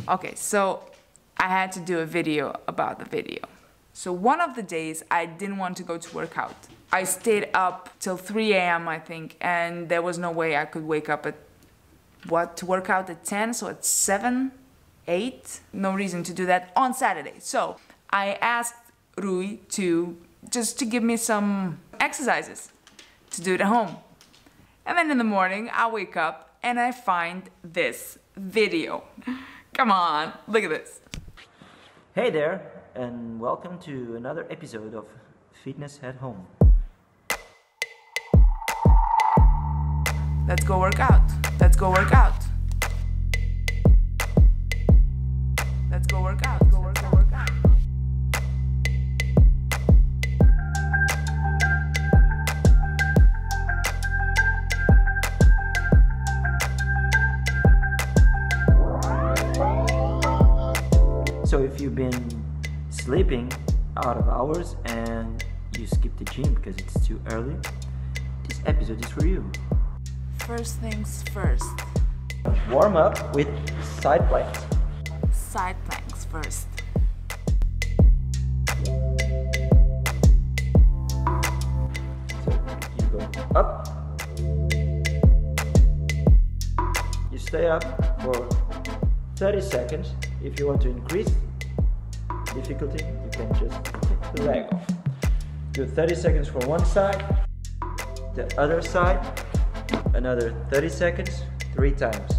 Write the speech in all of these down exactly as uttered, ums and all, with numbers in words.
Okay, so I had to do a video about the video. So one of the days I didn't want to go to work out. I stayed up till three A M I think, and there was no way I could wake up at, what, to work out at ten, so at seven, eight? No reason to do that on Saturday. So I asked Rui to, just to give me some exercises to do it at home. And then in the morning I wake up and I find this video. Come on, look at this. Hey there, and welcome to another episode of Fitness at Home. Let's go work out. Let's go work out. Let's go work out. Go work, go work out. So if you've been sleeping out of hours and you skip the gym because it's too early, this episode is for you. First things first. Warm up with side planks. Side planks first. So you go up. You stay up for thirty seconds. If you want to increase difficulty, you can just take the leg off. Do thirty seconds for one side, the other side, another thirty seconds, three times.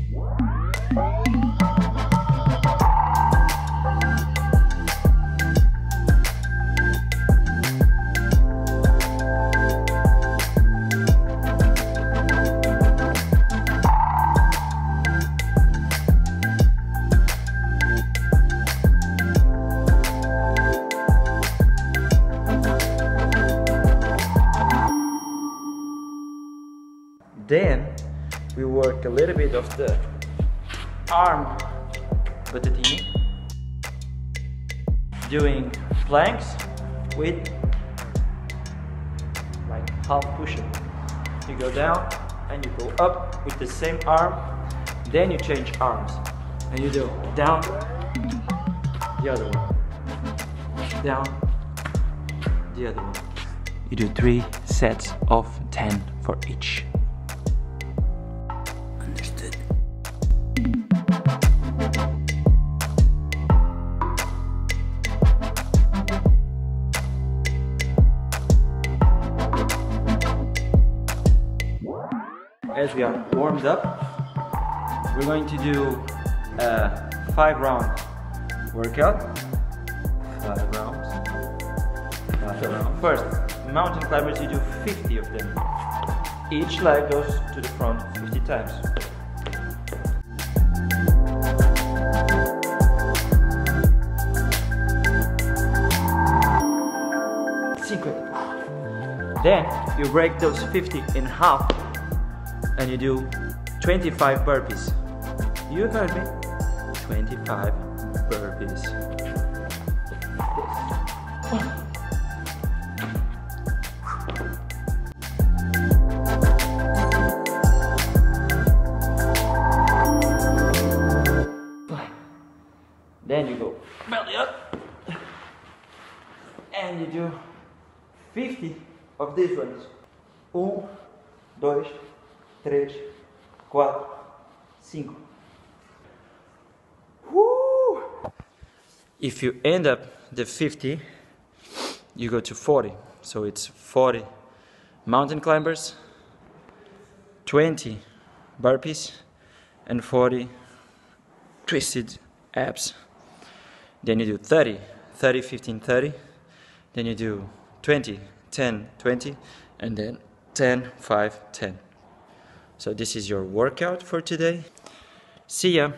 Then we work a little bit of the arm batatini, doing planks with like half push-up. You go down and you go up with the same arm, then you change arms and you do down, the other one, down, the other one. You do three sets of ten for each. As we are warmed up, we're going to do a five round workout. Five rounds. Five rounds. First, mountain climbers, you do fifty of them. Each leg goes to the front fifty times. Secret. Then you break those fifty in half and you do twenty-five burpees. You heard me. twenty-five burpees. Then you go belly up and you do fifty of these ones. Um, dois, três, quatro, cinco. Woo! If you end up the fifty, you go to forty. So it's forty mountain climbers, twenty burpees, and forty twisted abs. Then you do thirty, thirty, fifteen, thirty. Then you do twenty, ten, twenty, and then ten, five, ten. So this is your workout for today. See ya!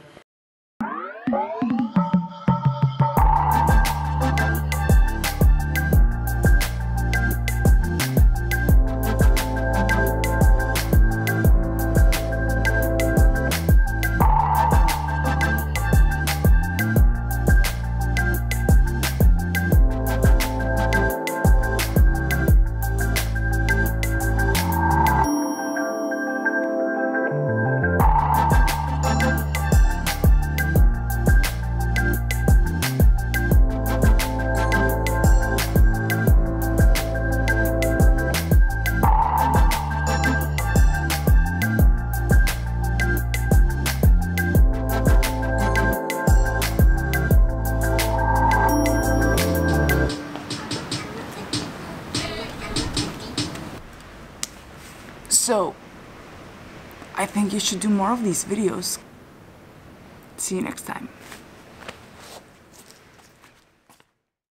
I think you should do more of these videos. See you next time.